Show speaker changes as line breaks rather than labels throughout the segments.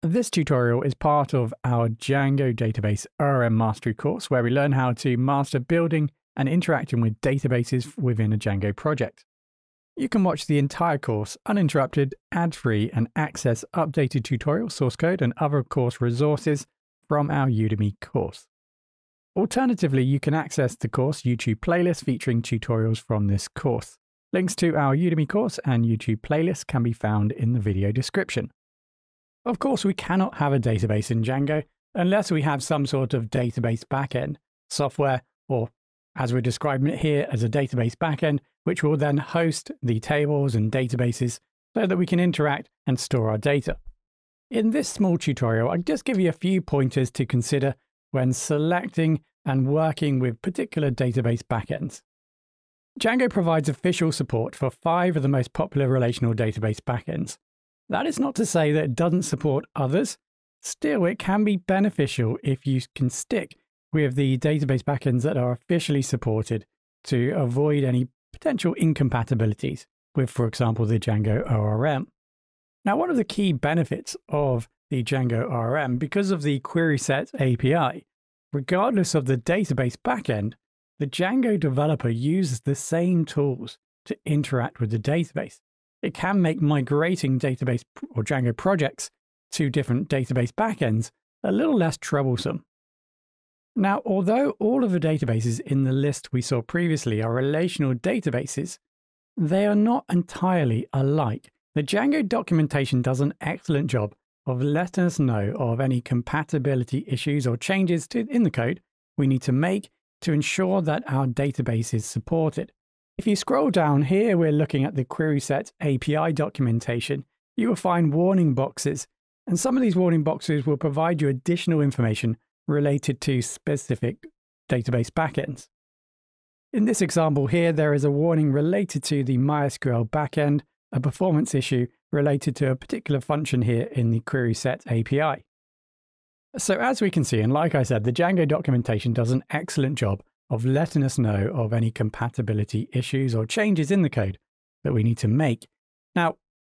This tutorial is part of our Django Database ORM Mastery course, where we learn how to master building and interacting with databases within a Django project. You can watch the entire course uninterrupted, ad-free, and access updated tutorial source code and other course resources from our Udemy course. Alternatively, you can access the course YouTube playlist featuring tutorials from this course. Links to our Udemy course and YouTube playlist can be found in the video description. Of course, we cannot have a database in Django unless we have some sort of database backend software, or as we're describing it here as a database backend, which will then host the tables and databases so that we can interact and store our data. In this small tutorial, I'll just give you a few pointers to consider when selecting and working with particular database backends. Django provides official support for 5 of the most popular relational database backends. That is not to say that it doesn't support others. Still, it can be beneficial if you can stick with the database backends that are officially supported to avoid any potential incompatibilities with, for example, the Django ORM. Now, one of the key benefits of the Django ORM, because of the query set API, regardless of the database backend, the Django developer uses the same tools to interact with the database. It can make migrating database or Django projects to different database backends a little less troublesome. Now, although all of the databases in the list we saw previously are relational databases, they are not entirely alike. The Django documentation does an excellent job of letting us know of any compatibility issues or changes in the code we need to make to ensure that our database is supported. If you scroll down here, we're looking at the query set API documentation. You will find warning boxes, and some of these warning boxes will provide you additional information related to specific database backends. In this example here, there is a warning related to the MySQL backend, a performance issue related to a particular function here in the query set API. So as we can see, and like I said, the Django documentation does an excellent job of letting us know of any compatibility issues or changes in the code that we need to make. Now,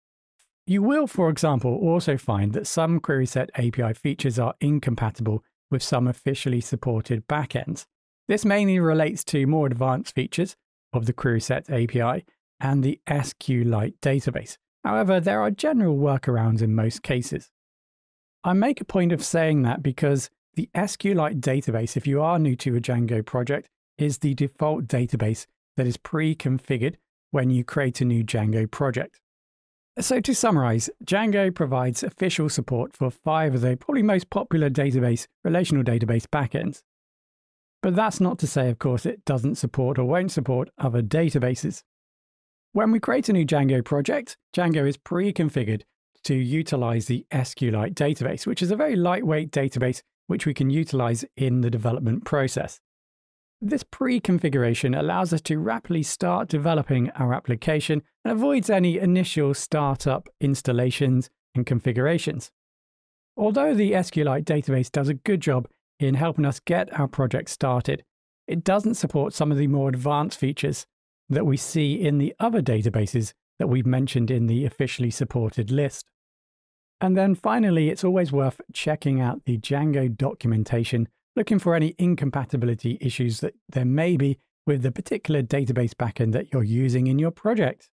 you will, for example, also find that some query set API features are incompatible with some officially supported backends. This mainly relates to more advanced features of the query set API and the SQLite database. However, there are general workarounds in most cases. I make a point of saying that because the SQLite database, if you are new to a Django project, is the default database that is pre-configured when you create a new Django project. So to summarize, Django provides official support for 5 of the probably most popular relational database backends. But that's not to say, of course, it doesn't support or won't support other databases. When we create a new Django project, Django is pre-configured to utilize the SQLite database, which is a very lightweight database which we can utilize in the development process. This pre-configuration allows us to rapidly start developing our application and avoids any initial startup installations and configurations. Although the SQLite database does a good job in helping us get our project started, it doesn't support some of the more advanced features that we see in the other databases that we've mentioned in the officially supported list. And then finally, it's always worth checking out the Django documentation, looking for any incompatibility issues that there may be with the particular database backend that you're using in your project.